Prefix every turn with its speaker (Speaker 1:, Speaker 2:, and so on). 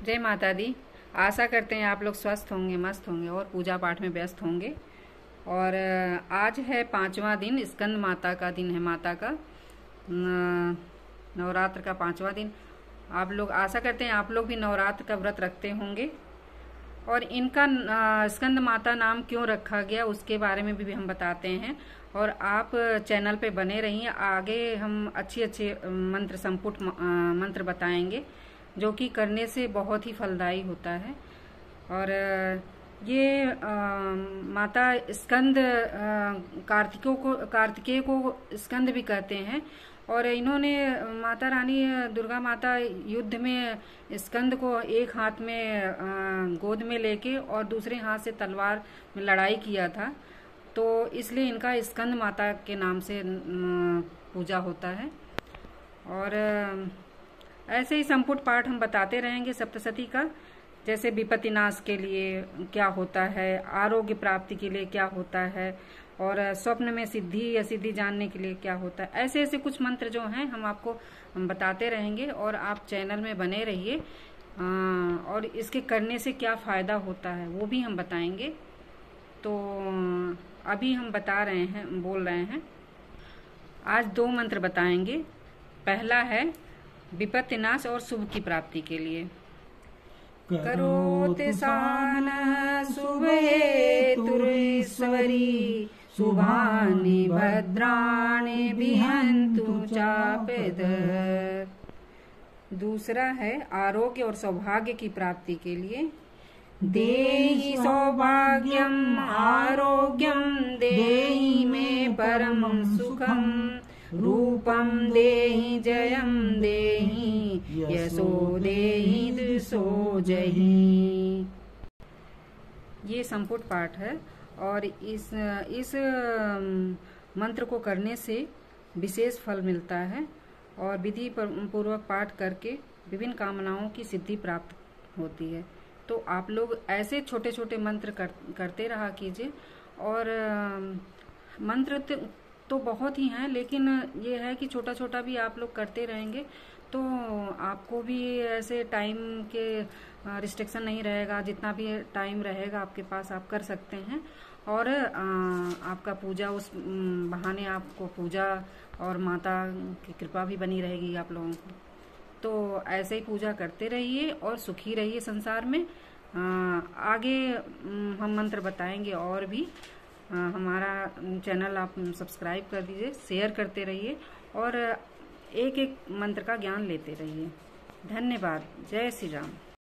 Speaker 1: जय माता दी। आशा करते हैं आप लोग स्वस्थ होंगे, मस्त होंगे और पूजा पाठ में व्यस्त होंगे। और आज है 5वां दिन, स्कंद माता का दिन है। माता का नवरात्र का 5वां दिन। आप लोग आशा करते हैं आप लोग भी नवरात्र का व्रत रखते होंगे। और इनका स्कंद माता नाम क्यों रखा गया उसके बारे में भी हम बताते हैं। और आप चैनल पे बने रहिए, आगे हम अच्छे मंत्र संपुट मंत्र बताएंगे जो कि करने से बहुत ही फलदायी होता है। और ये माता स्कंद कार्तिकेय को स्कंद भी कहते हैं। और इन्होंने माता रानी दुर्गा माता युद्ध में स्कंद को एक हाथ में गोद में लेके और दूसरे हाथ से तलवार में लड़ाई किया था, तो इसलिए इनका स्कंद माता के नाम से पूजा होता है। और ऐसे ही संपुट पाठ हम बताते रहेंगे सप्तशती का, जैसे विपत्ति नाश के लिए क्या होता है, आरोग्य प्राप्ति के लिए क्या होता है, और स्वप्न में सिद्धि या सिद्धि जानने के लिए क्या होता है। ऐसे ऐसे कुछ मंत्र जो हैं हम बताते रहेंगे और आप चैनल में बने रहिए। और इसके करने से क्या फ़ायदा होता है वो भी हम बताएंगे। तो अभी हम बोल रहे हैं। आज 2 मंत्र बताएंगे। पहला है विपत्ति नाश और शुभ की प्राप्ति के लिए। करोति सान शुभहेतुरीश्वरी शुभानि भद्राणि विहन्तु चापद। दूसरा है आरोग्य और सौभाग्य की प्राप्ति के लिए। देहि सौभाग्यम आरोग्यम देहि मे परमं सुखम रूपम देहि जयम देहि यशो देहि दिशो जहि। ये संपुट पाठ है और इस मंत्र को करने से विशेष फल मिलता है और विधि पूर्वक पाठ करके विभिन्न कामनाओं की सिद्धि प्राप्त होती है। तो आप लोग ऐसे छोटे छोटे मंत्र करते रहा कीजिए। और मंत्र तो बहुत ही हैं, लेकिन ये है कि छोटा छोटा भी आप लोग करते रहेंगे तो आपको भी ऐसे टाइम के रिस्ट्रिक्शन नहीं रहेगा। जितना भी टाइम रहेगा आपके पास आप कर सकते हैं। और आपका पूजा उस बहाने आपको पूजा और माता की कृपा भी बनी रहेगी आप लोगों को। तो ऐसे ही पूजा करते रहिए और सुखी रहिए संसार में। आगे हम मंत्र बताएंगे और भी। हमारा चैनल आप सब्सक्राइब कर दीजिए, शेयर करते रहिए और एक एक मंत्र का ज्ञान लेते रहिए। धन्यवाद। जय श्री राम।